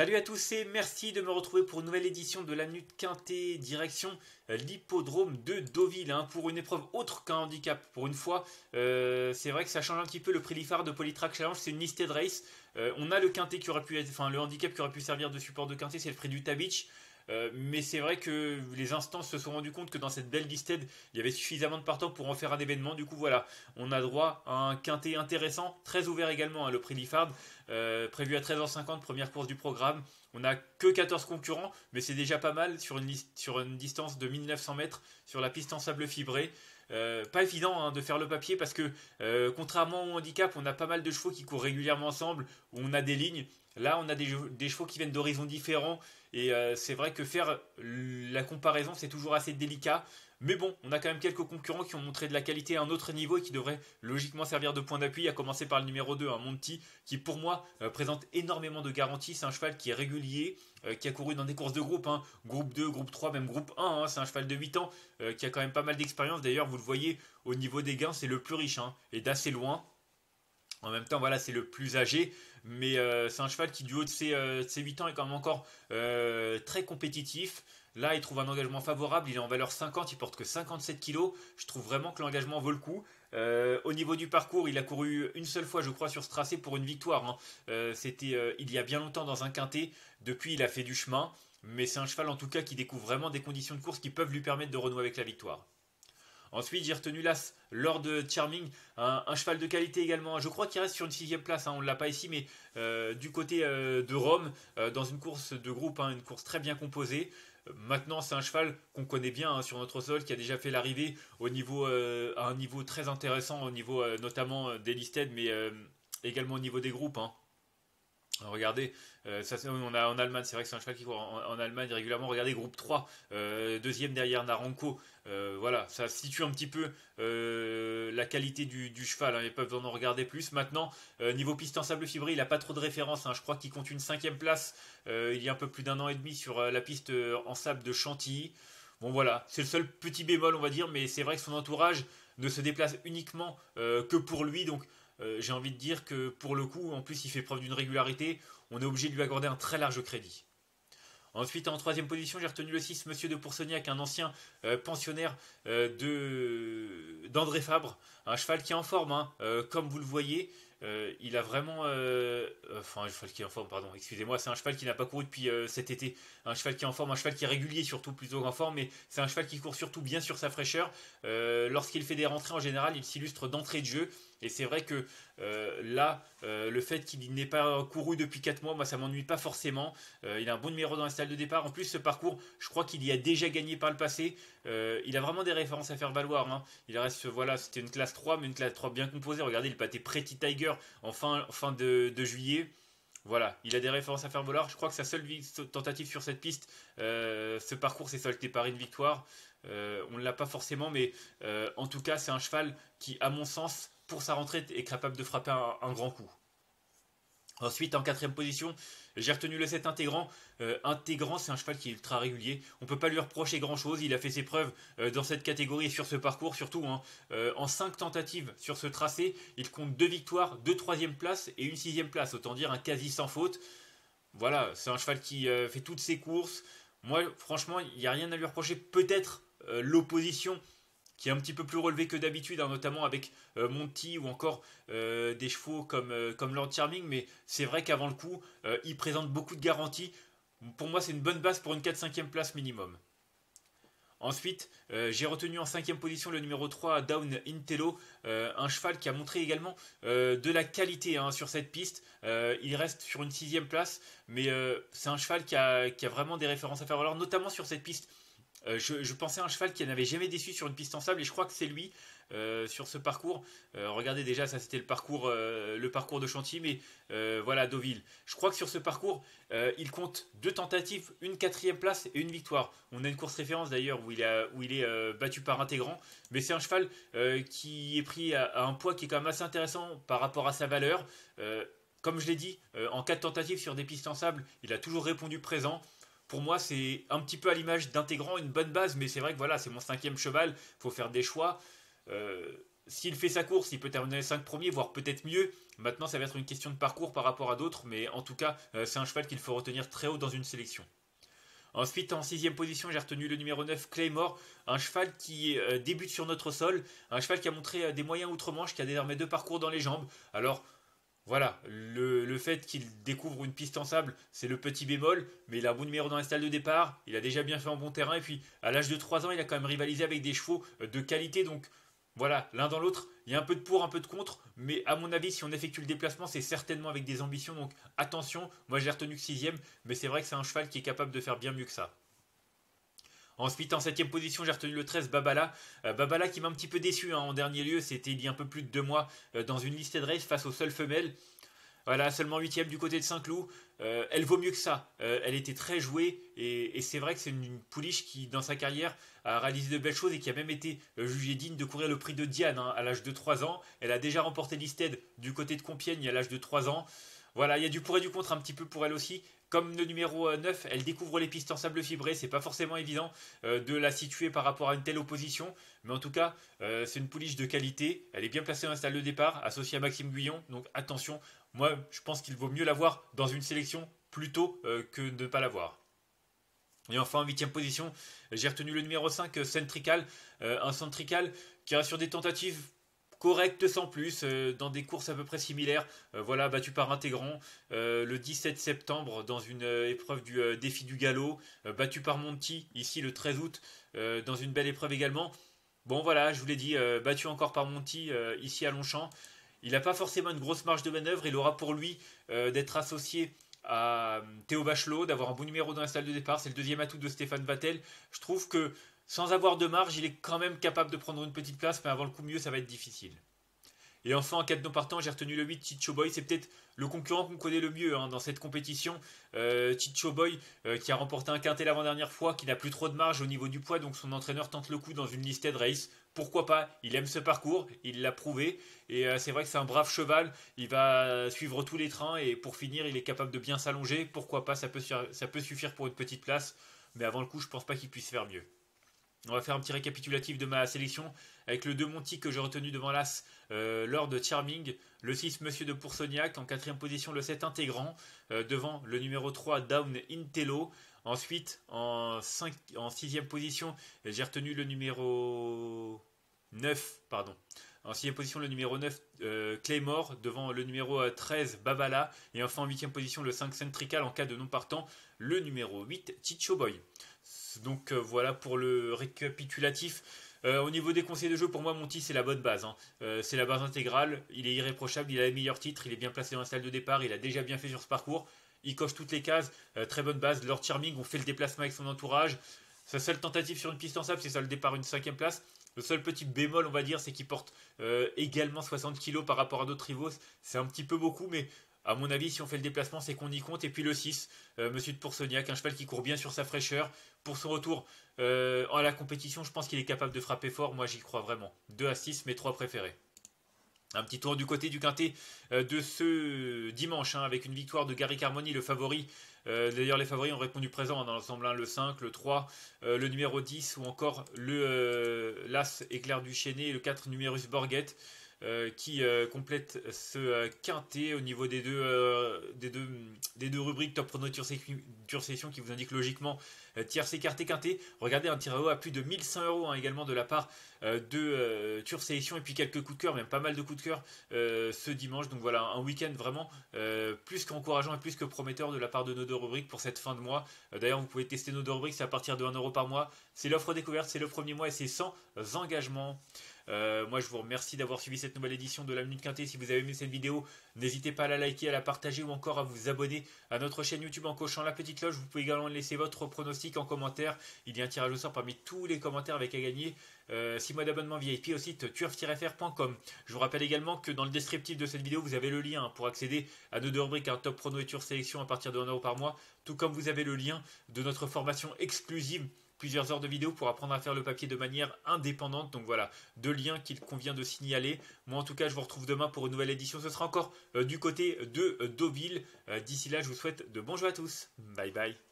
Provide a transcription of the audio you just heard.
Salut à tous et merci de me retrouver pour une nouvelle édition de la Minute Quintet direction l'hippodrome de Deauville pour une épreuve autre qu'un handicap. Pour une fois, c'est vrai que ça change un petit peu le prix Liffard de Polytrack Challenge, c'est une listed race. On a le quintet qui aurait pu être, enfin le handicap qui aurait pu servir de support de quintet, c'est le prix du Tabitch. Mais c'est vrai que les instances se sont rendues compte que dans cette belle listed, il y avait suffisamment de partants pour en faire un événement. Du coup, voilà, on a droit à un quintet intéressant, très ouvert également, le prix Liffard, prévu à 13h50, première course du programme. On n'a que 14 concurrents, mais c'est déjà pas mal sur une distance de 1900 mètres sur la piste en sable fibré. Pas évident de faire le papier parce que contrairement au handicap, on a pas mal de chevaux qui courent régulièrement ensemble, où on a des lignes. Là, on a des chevaux qui viennent d'horizons différents et c'est vrai que faire la comparaison, c'est toujours assez délicat. Mais bon, on a quand même quelques concurrents qui ont montré de la qualité à un autre niveau et qui devraient logiquement servir de point d'appui, à commencer par le numéro 2, Monty, qui pour moi présente énormément de garanties. C'est un cheval qui est régulier, qui a couru dans des courses de groupe, groupe 2, groupe 3, même groupe 1. C'est un cheval de 8 ans qui a quand même pas mal d'expérience. D'ailleurs, vous le voyez, au niveau des gains, c'est le plus riche et d'assez loin. En même temps, voilà, c'est le plus âgé, mais c'est un cheval qui, du haut de ses 8 ans, est quand même encore très compétitif. Là, il trouve un engagement favorable, il est en valeur 50, il porte que 57 kilos. Je trouve vraiment que l'engagement vaut le coup. Au niveau du parcours, il a couru une seule fois, je crois, sur ce tracé pour une victoire. C'était il y a bien longtemps dans un quintet. Depuis, il a fait du chemin, mais c'est un cheval en tout cas qui découvre vraiment des conditions de course qui peuvent lui permettre de renouer avec la victoire. Ensuite, j'ai retenu l'As Lord Charming, un cheval de qualité également. Je crois qu'il reste sur une 6e place, on ne l'a pas ici, mais du côté de Rome, dans une course de groupe, une course très bien composée. Maintenant, c'est un cheval qu'on connaît bien sur notre sol, qui a déjà fait l'arrivée à un niveau très intéressant, au niveau notamment des listed, mais également au niveau des groupes. Regardez, on a en Allemagne, c'est vrai que c'est un cheval qui court en Allemagne régulièrement. Regardez, groupe 3, deuxième derrière Naranco. Voilà, ça situe un petit peu la qualité du cheval. Il n'y a pas besoin d'en regarder plus. Maintenant, niveau piste en sable fibré, il n'a pas trop de références. Je crois qu'il compte une 5e place il y a un peu plus d'un an et demi sur la piste en sable de Chantilly. Bon voilà, c'est le seul petit bémol, on va dire, mais c'est vrai que son entourage ne se déplace uniquement que pour lui. Donc j'ai envie de dire que pour le coup, en plus il fait preuve d'une régularité, on est obligé de lui accorder un très large crédit. Ensuite, en 3e position, j'ai retenu le 6, Monsieur de Poursognac, un ancien pensionnaire d'André Fabre, un cheval qui est en forme, comme vous le voyez. Il a vraiment. Enfin, un cheval qui est en forme, pardon, excusez-moi, c'est un cheval qui n'a pas couru depuis cet été. Un cheval qui est en forme, un cheval qui est régulier surtout, plutôt qu'en forme, mais c'est un cheval qui court surtout bien sur sa fraîcheur. Lorsqu'il fait des rentrées en général, il s'illustre d'entrée de jeu. Et c'est vrai que là, le fait qu'il n'ait pas couru depuis 4 mois, moi ça m'ennuie pas forcément. Il a un bon numéro dans la salle de départ. En plus, ce parcours, je crois qu'il y a déjà gagné par le passé. Il a vraiment des références à faire valoir. Il reste, voilà, c'était une classe 3, mais une classe 3 bien composée. Regardez, il battait Pretty Tiger en fin de juillet. Voilà, il a des références à faire valoir. Je crois que sa seule tentative sur cette piste, ce parcours s'est soldé par une victoire. On ne l'a pas forcément, mais en tout cas, c'est un cheval qui, à mon sens, pour sa rentrée, est capable de frapper un grand coup. Ensuite, en 4e position, j'ai retenu le 7 Intégrant. Intégrant, c'est un cheval qui est ultra régulier. On ne peut pas lui reprocher grand-chose. Il a fait ses preuves dans cette catégorie et sur ce parcours, surtout en 5 tentatives sur ce tracé. Il compte 2 victoires, 2 3e places et une 6e place. Autant dire un quasi sans faute. Voilà, c'est un cheval qui fait toutes ses courses. Moi, franchement, il n'y a rien à lui reprocher. Peut-être l'opposition qui est un petit peu plus relevé que d'habitude, notamment avec Monty ou encore des chevaux comme Lord Charming, mais c'est vrai qu'avant le coup, il présente beaucoup de garanties. Pour moi, c'est une bonne base pour une 4-5e place minimum. Ensuite, j'ai retenu en 5e position le numéro 3, Down Intello, un cheval qui a montré également de la qualité sur cette piste. Il reste sur une 6e place, mais c'est un cheval qui a vraiment des références à faire valoir, notamment sur cette piste. Je pensais à un cheval qui n'avait jamais déçu sur une piste en sable et je crois que c'est lui sur ce parcours. Regardez déjà, ça c'était le parcours de Chantilly, mais voilà, Deauville. Je crois que sur ce parcours, il compte 2 tentatives, une 4e place et une victoire. On a une course référence d'ailleurs où il est battu par Intégrant, mais c'est un cheval qui est pris à un poids qui est quand même assez intéressant par rapport à sa valeur. Comme je l'ai dit, en 4 tentatives sur des pistes en sable, il a toujours répondu présent. Pour moi, c'est un petit peu à l'image d'Intégrant, une bonne base, mais c'est vrai que voilà, c'est mon 5e cheval, il faut faire des choix. s'il fait sa course, il peut terminer les 5 premiers, voire peut-être mieux. Maintenant, ça va être une question de parcours par rapport à d'autres, mais en tout cas, c'est un cheval qu'il faut retenir très haut dans une sélection. Ensuite, en sixième position, j'ai retenu le numéro 9, Claymore, un cheval qui débute sur notre sol, un cheval qui a montré des moyens outre-Manche, qui a désormais 2 parcours dans les jambes. Alors, voilà, le fait qu'il découvre une piste en sable, c'est le petit bémol, mais il a un bon numéro dans les stalles de départ, il a déjà bien fait en bon terrain, et puis à l'âge de 3 ans, il a quand même rivalisé avec des chevaux de qualité, donc voilà, l'un dans l'autre, il y a un peu de pour, un peu de contre, mais à mon avis, si on effectue le déplacement, c'est certainement avec des ambitions, donc attention, moi j'ai retenu que sixième, mais c'est vrai que c'est un cheval qui est capable de faire bien mieux que ça. Ensuite, en septième position, j'ai retenu le 13, Babala. Babala qui m'a un petit peu déçu en dernier lieu, c'était il y a un peu plus de 2 mois dans une listed race face aux seules femelles. Voilà, seulement huitième du côté de Saint-Cloud. Elle vaut mieux que ça. Elle était très jouée et c'est vrai que c'est une pouliche qui, dans sa carrière, a réalisé de belles choses et qui a même été jugée digne de courir le prix de Diane à l'âge de 3 ans. Elle a déjà remporté l'Isted du côté de Compiègne à l'âge de 3 ans. Voilà, il y a du pour et du contre un petit peu pour elle aussi. Comme le numéro 9, elle découvre les pistes en sable fibré, c'est pas forcément évident de la situer par rapport à une telle opposition, mais en tout cas, c'est une pouliche de qualité, elle est bien placée dans la salle de départ, associée à Maxime Guyon, donc attention, moi je pense qu'il vaut mieux l'avoir dans une sélection plutôt que de ne pas l'avoir. Et enfin, en huitième position, j'ai retenu le numéro 5, Centrical, un Centrical qui rassure des tentatives correctes sans plus, dans des courses à peu près similaires. Voilà, battu par Intégrant le 17 septembre dans une épreuve du défi du galop, battu par Monty ici le 13 août dans une belle épreuve également. Bon voilà, je vous l'ai dit, battu encore par Monty ici à Longchamp. Il n'a pas forcément une grosse marge de manœuvre, il aura pour lui d'être associé à Théo Bachelot, d'avoir un bon numéro dans la salle de départ, c'est le deuxième atout de Stéphane Vattel. Je trouve que sans avoir de marge, il est quand même capable de prendre une petite place, mais avant le coup mieux, ça va être difficile. Et enfin, en 4 non partant, j'ai retenu le 8, Chicho Boy. C'est peut-être le concurrent qu'on connaît le mieux dans cette compétition. Chicho Boy, qui a remporté un quintet l'avant-dernière fois, qui n'a plus trop de marge au niveau du poids, donc son entraîneur tente le coup dans une listed race. Pourquoi pas? Il aime ce parcours, il l'a prouvé. Et c'est vrai que c'est un brave cheval. Il va suivre tous les trains et pour finir, il est capable de bien s'allonger. Pourquoi pas? Ça peut suffire pour une petite place. Mais avant le coup, je pense pas qu'il puisse faire mieux. On va faire un petit récapitulatif de ma sélection avec le 2 Monty que j'ai retenu devant l'As, Lord Charming, le 6 Monsieur de Poursognac, en quatrième position le 7 Intégrant, devant le numéro 3 Down Intello. Ensuite, en sixième position, j'ai retenu le numéro 9, pardon. En sixième position, le numéro 9, Claymore, devant le numéro 13, Babala. Et enfin, en huitième position, le 5 Centrical, en cas de non partant, le numéro 8, Chicho Boy. Donc voilà pour le récapitulatif. Au niveau des conseils de jeu, pour moi, Monty, c'est la bonne base. C'est la base intégrale. Il est irréprochable, il a les meilleurs titres, il est bien placé dans la salle de départ, il a déjà bien fait sur ce parcours. Il coche toutes les cases. Très bonne base. Lord Charming, on fait le déplacement avec son entourage. Sa seule tentative sur une piste en sable, c'est ça le départ, une cinquième place. Le seul petit bémol, on va dire, c'est qu'il porte également 60 kg par rapport à d'autres rivaux. C'est un petit peu beaucoup, mais à mon avis, si on fait le déplacement, c'est qu'on y compte. Et puis le 6, Monsieur de Poursognac, un cheval qui court bien sur sa fraîcheur. Pour son retour à la compétition, je pense qu'il est capable de frapper fort. Moi, j'y crois vraiment. 2 à 6, mes 3 préférés. Un petit tour du côté du quintet de ce dimanche, avec une victoire de Gary Carmoni, le favori. D'ailleurs, les favoris ont répondu présent dans l'ensemble, le 5, le 3, le numéro 10 ou encore l'As Éclair du Chénet et le 4 Numerus Borghet. Qui complète ce quintet au niveau des deux rubriques Top Prono Tour Session qui vous indique logiquement tierce écarté quintet. Regardez un tirage à plus de 1100 € également de la part de Tour Sélection et puis quelques coups de cœur, même pas mal de coups de cœur ce dimanche. Donc voilà, un week-end vraiment plus qu'encourageant et plus que prometteur de la part de nos deux rubriques pour cette fin de mois. D'ailleurs, vous pouvez tester nos deux rubriques, c'est à partir de 1 € par mois. C'est l'offre découverte, c'est le premier mois et c'est sans engagement. Moi je vous remercie d'avoir suivi cette nouvelle édition de la Minute Quintet. Si vous avez aimé cette vidéo, n'hésitez pas à la liker, à la partager ou encore à vous abonner à notre chaîne YouTube en cochant la petite cloche. Vous pouvez également laisser votre pronostic en commentaire. Il y a un tirage au sort parmi tous les commentaires avec à gagner 6 mois d'abonnement VIP au site turf-fr.com. Je vous rappelle également que dans le descriptif de cette vidéo vous avez le lien pour accéder à nos deux rubriques, un Top Prono et Tour Sélection à partir de 1 € par mois, tout comme vous avez le lien de notre formation exclusive, plusieurs heures de vidéo pour apprendre à faire le papier de manière indépendante. Donc voilà, deux liens qu'il convient de signaler. Moi en tout cas je vous retrouve demain pour une nouvelle édition. Ce sera encore du côté de Deauville. D'ici là je vous souhaite de bons jeux à tous. Bye bye.